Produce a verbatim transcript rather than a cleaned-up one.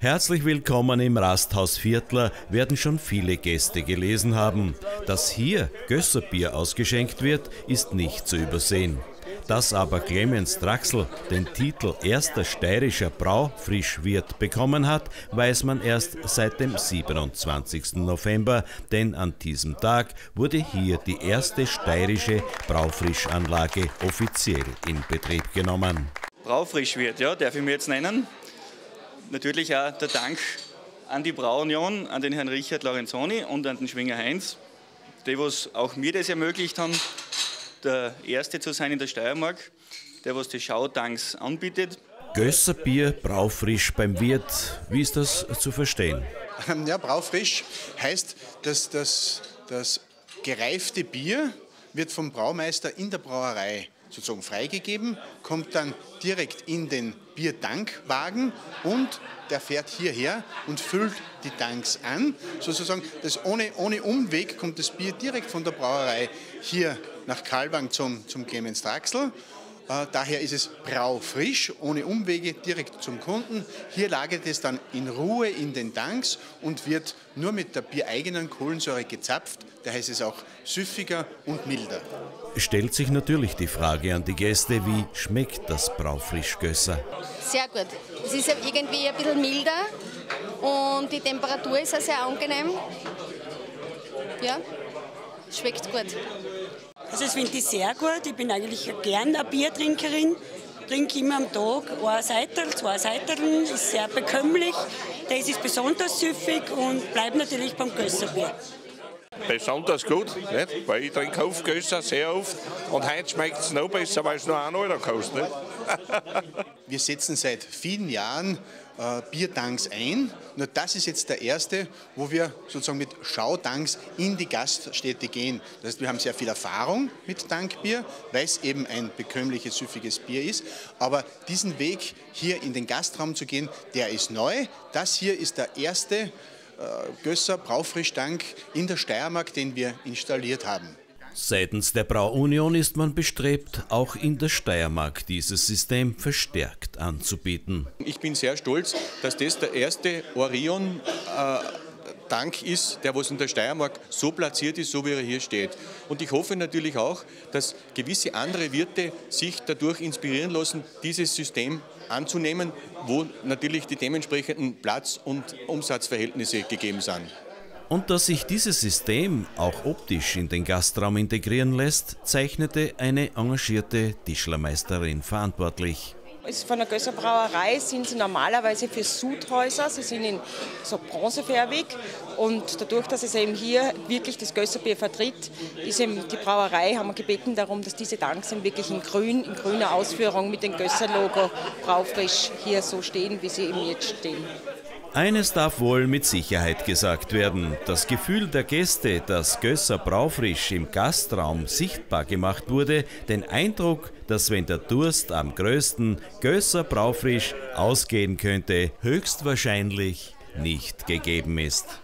Herzlich willkommen im Rasthaus Viertler werden schon viele Gäste gelesen haben. Dass hier Gösserbier ausgeschenkt wird, ist nicht zu übersehen. Dass aber Clemens Draxl den Titel erster steirischer Braufrischwirt bekommen hat, weiß man erst seit dem siebenundzwanzigsten November, denn an diesem Tag wurde hier die erste steirische Braufrischanlage offiziell in Betrieb genommen. Braufrischwirt, ja, darf ich mir jetzt nennen. Natürlich auch der Dank an die Brauunion, an den Herrn Richard Lorenzoni und an den Schwinger Heinz, die was auch mir das ermöglicht haben, der Erste zu sein in der Steiermark, der was die Schautanks anbietet. Gösserbier braufrisch beim Wirt, wie ist das zu verstehen? Ja, braufrisch heißt, dass das, das gereifte Bier wird vom Braumeister in der Brauerei sozusagen freigegeben, kommt dann direkt in den Biertankwagen und der fährt hierher und füllt die Tanks an. Sozusagen, das ohne, ohne Umweg kommt das Bier direkt von der Brauerei hier nach Kalbang zum, zum Clemens Draxl. Äh, daher ist es braufrisch, ohne Umwege, direkt zum Kunden. Hier lagert es dann in Ruhe in den Tanks und wird nur mit der biereigenen Kohlensäure gezapft. Daher ist es auch süffiger und milder. Stellt sich natürlich die Frage an die Gäste, wie schmeckt das Braufrisch-Gösser? Sehr gut. Es ist irgendwie ein bisschen milder und die Temperatur ist auch sehr angenehm. Ja, schmeckt gut. Also das finde ich sehr gut. Ich bin eigentlich gern eine Biertrinkerin. Trinke immer am Tag ein Seitel, zwei Seitel, ist sehr bekömmlich. Das ist besonders süffig und bleibt natürlich beim Gösserbier. Besonders gut, nicht? Weil ich trinke oft Gösser, sehr oft. Und heute schmeckt es noch besser, weil es nur ein Euro kostet. Nicht? Wir setzen seit vielen Jahren äh, Biertanks ein. Nur das ist jetzt der erste, wo wir sozusagen mit Schautanks in die Gaststätte gehen. Das heißt, wir haben sehr viel Erfahrung mit Tankbier, weil es eben ein bekömmliches, süffiges Bier ist. Aber diesen Weg hier in den Gastraum zu gehen, der ist neu. Das hier ist der erste Gösser Braufrischtank in der Steiermark, den wir installiert haben. Seitens der Brauunion ist man bestrebt, auch in der Steiermark dieses System verstärkt anzubieten. Ich bin sehr stolz, dass das der erste Orion äh, Tank ist, der was in der Steiermark so platziert ist, so wie er hier steht. Und ich hoffe natürlich auch, dass gewisse andere Wirte sich dadurch inspirieren lassen, dieses System anzunehmen, wo natürlich die dementsprechenden Platz- und Umsatzverhältnisse gegeben sind. Und dass sich dieses System auch optisch in den Gastraum integrieren lässt, zeichnete eine engagierte Tischlermeisterin verantwortlich. Von der Gösser Brauerei sind sie normalerweise für Sudhäuser, sie sind in so bronzefärbig und dadurch, dass es eben hier wirklich das Gösserbier vertritt, ist eben die Brauerei, haben wir gebeten darum, dass diese Tanks eben wirklich in grün, in grüner Ausführung mit dem Gösser-Logo braufrisch hier so stehen, wie sie eben jetzt stehen. Eines darf wohl mit Sicherheit gesagt werden. Das Gefühl der Gäste, dass Gösser braufrisch im Gastraum sichtbar gemacht wurde, den Eindruck, dass wenn der Durst am größten Gösser braufrisch ausgehen könnte, höchstwahrscheinlich nicht gegeben ist.